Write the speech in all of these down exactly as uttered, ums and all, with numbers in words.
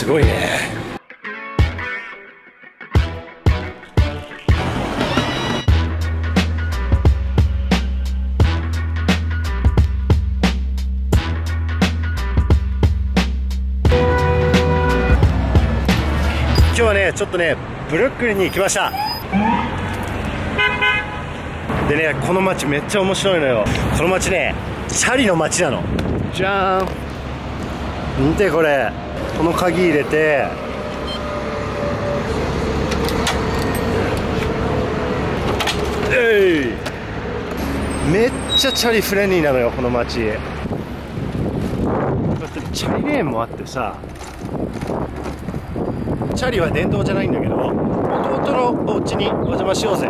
すごいね。今日はね、ちょっとね、ブルックリンに行きました。でね、この街めっちゃ面白いのよ。この街ね、チャリの街なの。じゃーん。見てこれ。この鍵入れて、えい。めっちゃチャリフレンリーなのよ、この街。だってチャリレーンもあってさ、チャリは電動じゃないんだけど、弟のお家にお邪魔しようぜ。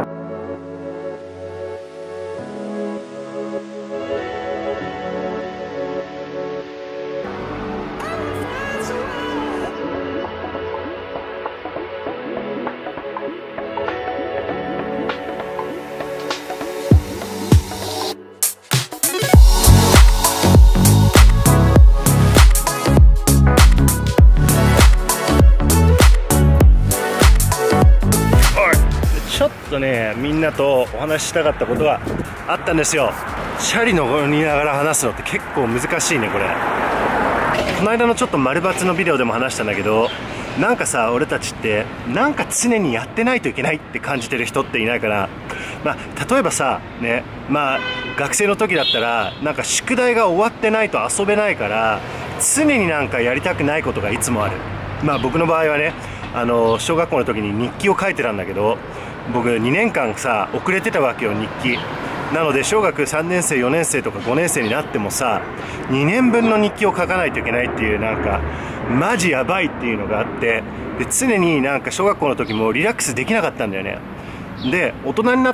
ちょっとね、みんなとお話ししたかったことがあったんですよ。チャリ乗りながら話すのって結構難しいね、これ。この間のちょっと丸抜のビデオでも話したんだけど、なんかさ、俺たちってなんか常にやってないといけないって感じてる人っていないかな。まあ、例えばさ、ね、まあ学生の時だったらなんか宿題が終わってないと遊べないから、常になんかやりたくないことがいつもある。まあ僕の場合はね、あの小学校の時に日記を書いてたんだけど、僕にねんかんさ遅れてたわけよ、日記。なので小学さんねん生よねん生とかごねん生になってもさ、にねんぶんの日記を書かないといけないっていう、なんかマジやばいっていうのがあって、で常になんか小学校の時もリラックスできなかったんだよね。で大人になって、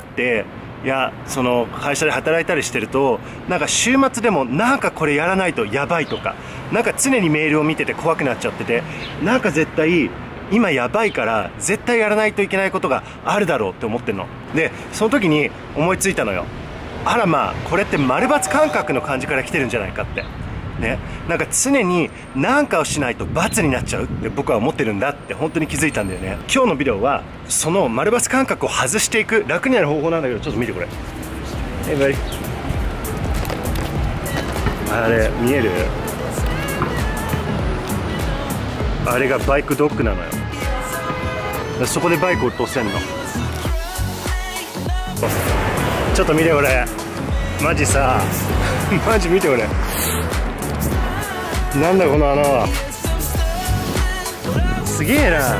いやその会社で働いたりしてると、なんか週末でもなんかこれやらないとやばいとか、なんか常にメールを見てて怖くなっちゃってて、なんか絶対今やばいから絶対やらないといけないことがあるだろうって思ってんので、その時に思いついたのよ。あらまあ、これって丸×感覚の感じから来てるんじゃないかってね。なんか常に何かをしないと×になっちゃうって僕は思ってるんだって本当に気づいたんだよね。今日のビデオはその丸×感覚を外していく楽になる方法なんだけど、ちょっと見てこれ。えバイあれ見える？あれがバイクドッグなのよ。そこでバイクを落とせんの。ちょっと見てこれ、マジさマジ見てこれ、なんだこの穴は。すげえな。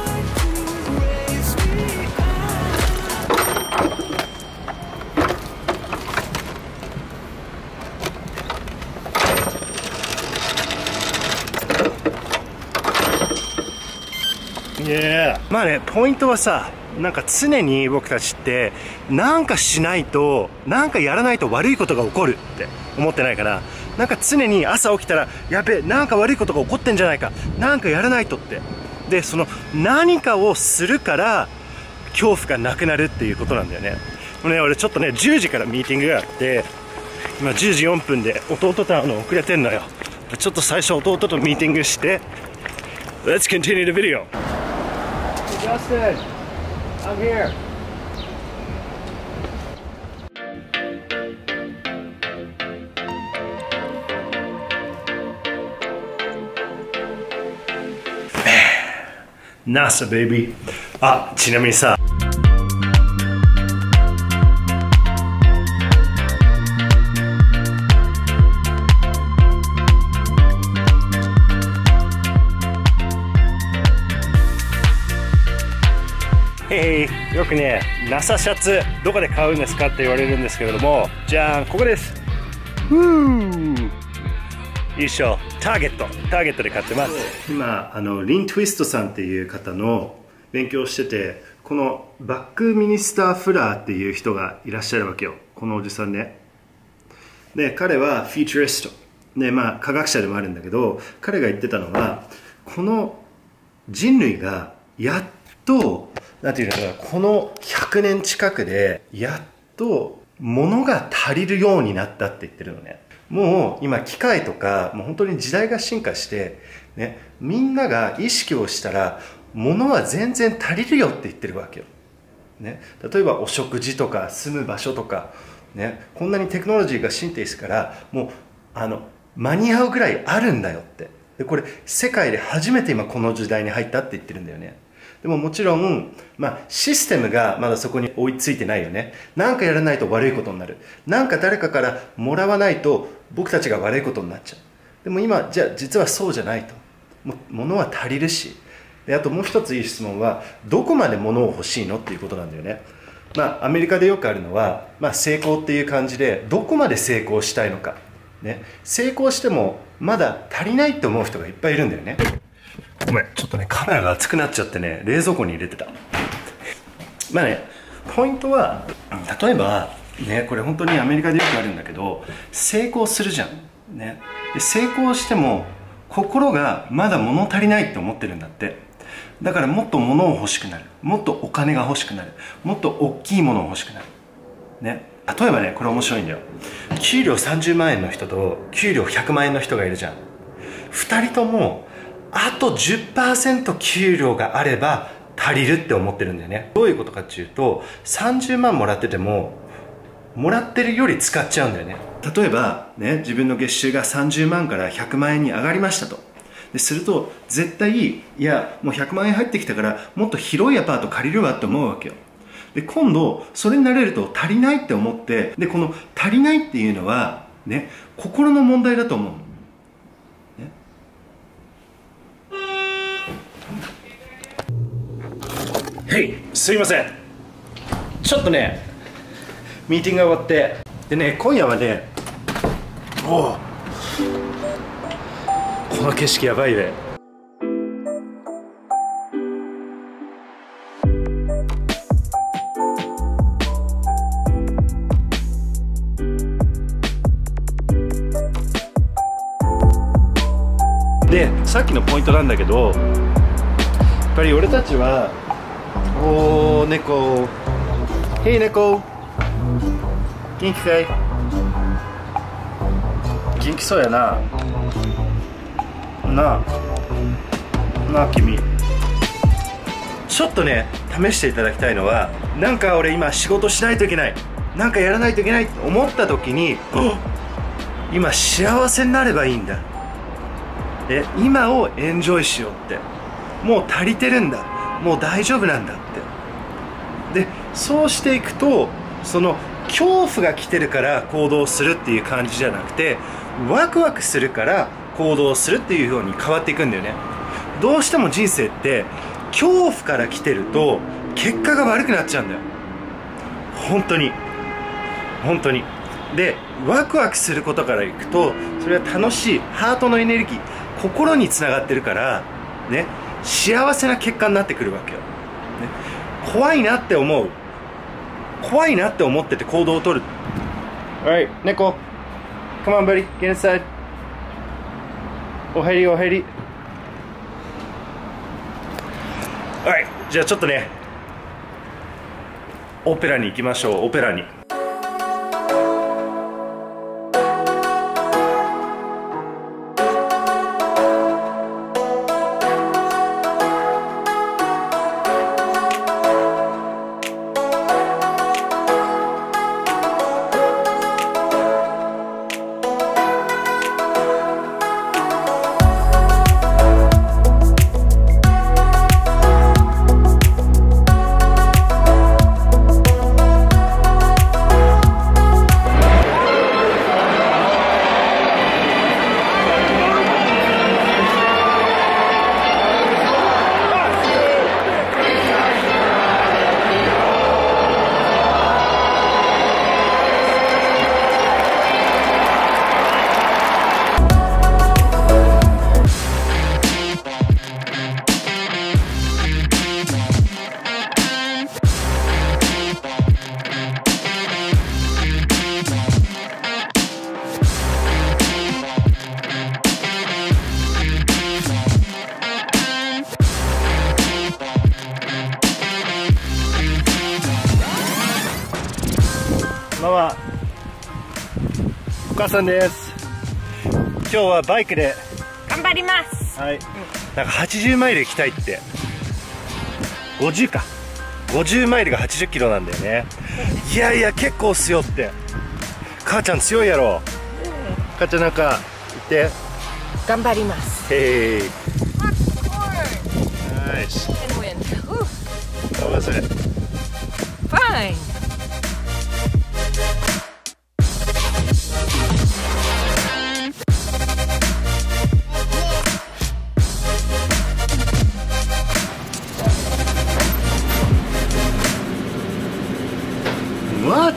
いやまあね、ポイントはさ、なんか常に僕たちってなんかしないと、なんかやらないと悪いことが起こるって思ってないかな。なんか常に朝起きたら、やべえ、なんか悪いことが起こってんじゃないか、なんかやらないとって。でその何かをするから恐怖がなくなるっていうことなんだよね。もうね、俺ちょっとねじゅうじからミーティングがあって、今じゅうじよんぷんで弟と会うの遅れてんのよ。ちょっと最初弟とミーティングして、 Let's continue the video. Justin, I'm here. NASA, baby. あ、ちなみにさ、よくね ナサ シャツどこで買うんですかって言われるんですけれども、じゃあここです。ふーよいしょ、ターゲットターゲットで買ってます。今あのリン・トゥイストさんっていう方の勉強をしてて、このバックミニスター・フラーっていう人がいらっしゃるわけよ、このおじさんね。で彼はフューチュリストで、まあ科学者でもあるんだけど、彼が言ってたのは、この人類がやっとなんていうのかな、このひゃくねん近くでやっと物が足りるようになったって言ってるのね。 もう今機械とかもう本当に時代が進化して、ね、みんなが意識をしたら物は全然足りるよって言ってるわけよ、ね、例えばお食事とか住む場所とか、ね、こんなにテクノロジーが進展してからもうあの間に合うぐらいあるんだよって。でこれ世界で初めて今この時代に入ったって言ってるんだよね。でももちろん、まあ、システムがまだそこに追いついてないよね。なんかやらないと悪いことになる。なんか誰かからもらわないと僕たちが悪いことになっちゃう。でも今じゃあ実はそうじゃないと。も物は足りるし。であともう一ついい質問はどこまで物を欲しいのっていうことなんだよね。まあアメリカでよくあるのは、まあ、成功っていう感じでどこまで成功したいのか、ね、成功してもまだ足りないって思う人がいっぱいいるんだよね。ごめんちょっとねカメラが熱くなっちゃってね冷蔵庫に入れてた。まあねポイントは例えばねこれ本当にアメリカでよくあるんだけど成功するじゃん、ね、で成功しても心がまだ物足りないって思ってるんだって。だからもっと物を欲しくなる、もっとお金が欲しくなる、もっと大きいものを欲しくなる、ね、例えばねこれ面白いんだよ。給料さんじゅうまんえんの人と給料ひゃくまんえんの人がいるじゃん。ふたりともあと じゅっパーセント 給料があれば足りるって思ってるんだよね。どういうことかっていうとさんじゅうまんもらっててももらってるより使っちゃうんだよね。例えばね自分の月収がさんじゅうまんからひゃくまんえんに上がりましたと。ですると絶対いやもうひゃくまんえん入ってきたからもっと広いアパート借りるわって思うわけよ。で今度それになれると足りないって思って、でこの足りないっていうのはね心の問題だと思う、ね、へいすいませんちょっとねミーティングが終わってでね今夜はねおおこの景色やばいね。でさっきのポイントなんだけどやっぱり俺たちはおー猫へい猫元気かい元気そうやななあなあ君ちょっとね試していただきたいのはなんか俺今仕事しないといけないなんかやらないといけないって思った時に今幸せになればいいんだで今をエンジョイしようってもう足りてるんだもう大丈夫なんだってでそうしていくとその恐怖が来てるから行動するっていう感じじゃなくてワクワクするから行動するっていうように変わっていくんだよね。どうしても人生って恐怖から来てると結果が悪くなっちゃうんだよ本当に本当に。でワクワクすることからいくとそれは楽しいハートのエネルギー心につながってるからね幸せな結果になってくるわけよ、ね、怖いなって思う怖いなって思ってて行動を取る。 Alright 猫 Come on buddy get inside お入りお入り。 Alright じゃあちょっとねオペラに行きましょう。オペラにママお母さんです。 日はバイクで頑張ります。 はい、うん、なんかはちじゅうマイル行きたいって。ごじゅうか、ごじゅうマイルがはちじゅっキロなんだよね。いやいや結構っすよって。母ちゃん強いやろ。母ちゃんなんか言って。 頑張ります。 へい。ナイス。How was it? Fine. What?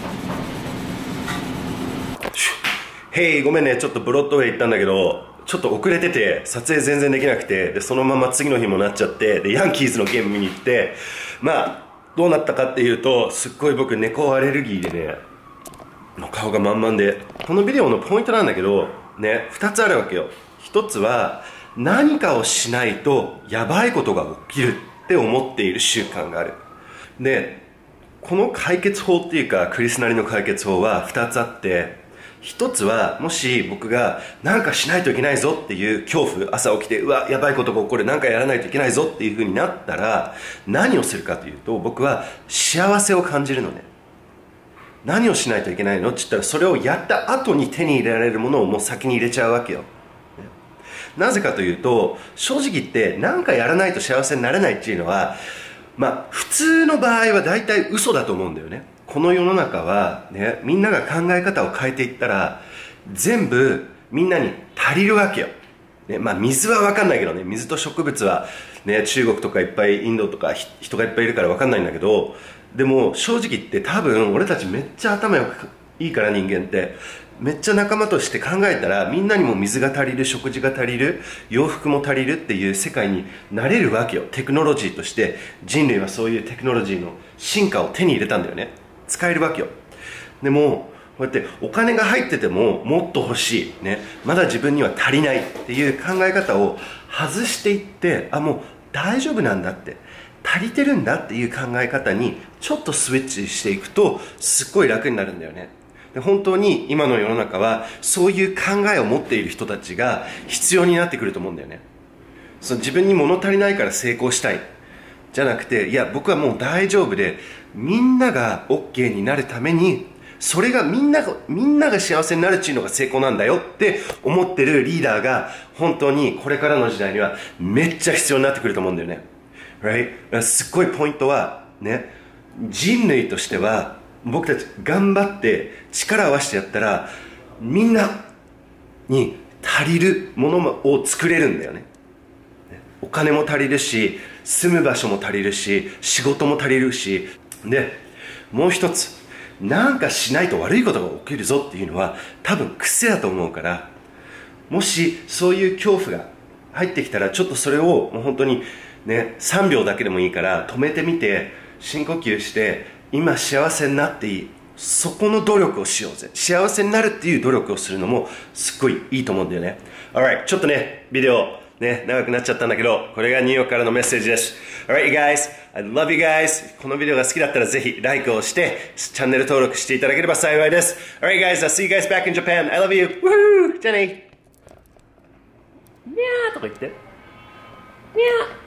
Hey ごめんね、ちょっとブロッドウェイ行ったんだけどちょっと遅れてて撮影全然できなくて、でそのまま次の日もなっちゃって、でヤンキーズのゲーム見に行って、まあどうなったかっていうと、すっごい僕猫アレルギーでね、の顔が満々で、このビデオのポイントなんだけどね、ふたつあるわけよ。ひとつは何かをしないとやばいことが起きるって思っている習慣がある。でこの解決法っていうかクリスなりの解決法はふたつあって、ひとつはもし僕が何かしないといけないぞっていう恐怖、朝起きてうわやばいことが起こる、何かやらないといけないぞっていう風になったら何をするかというと、僕は幸せを感じるのね。何をしないといけないのって言ったら、それをやった後に手に入れられるものをもう先に入れちゃうわけよ。なぜかというと、正直言って何かやらないと幸せになれないっていうのは、まあ普通の場合は大体嘘だと思うんだよね。この世の中はね、みんなが考え方を変えていったら全部みんなに足りるわけよ、ね、まあ水は分かんないけどね、水と植物はね、中国とかいっぱいインドとか人がいっぱいいるから分かんないんだけど、でも正直言って多分俺たちめっちゃ頭よくいいから、人間ってめっちゃ仲間として考えたらみんなにも水が足りる、食事が足りる、洋服も足りるっていう世界になれるわけよ。テクノロジーとして人類はそういうテクノロジーの進化を手に入れたんだよね。使えるわけよ。でもこうやってお金が入っててももっと欲しい、ね、まだ自分には足りないっていう考え方を外していって、あ、もう大丈夫なんだって、足りてるんだっていう考え方にちょっとスイッチしていくとすっごい楽になるんだよね。で本当に今の世の中はそういう考えを持っている人たちが必要になってくると思うんだよね。その自分に物足りないから成功したいじゃなくて、いや僕はもう大丈夫で、みんなが OK になるために、それがみんながみんなが幸せになるっていうのが成功なんだよって思ってるリーダーが本当にこれからの時代にはめっちゃ必要になってくると思うんだよね。Right? すっごいポイントはね、人類としては僕たち頑張って力を合わせてやったらみんなに足りるものを作れるんだよね。お金も足りるし、住む場所も足りるし、仕事も足りるし、でもう一つ、なんかしないと悪いことが起きるぞっていうのは多分癖だと思うから、もしそういう恐怖が入ってきたらちょっとそれをもう本当にね、さんびょうだけでもいいから止めてみて深呼吸して、今幸せになっていい、そこの努力をしようぜ。幸せになるっていう努力をするのもすっごいいいと思うんだよね。 Alright、 ちょっとねビデオね、長くなっちゃったんだけど、これがニューヨークからのメッセージです。 Alright you guys, I love you guys. このビデオが好きだったらぜひ like をしてチャンネル登録していただければ幸いです。 Alright guys, I'll see you guys back in Japan. I love you. Woohoo! じゃあね。にゃーとか言って。にゃー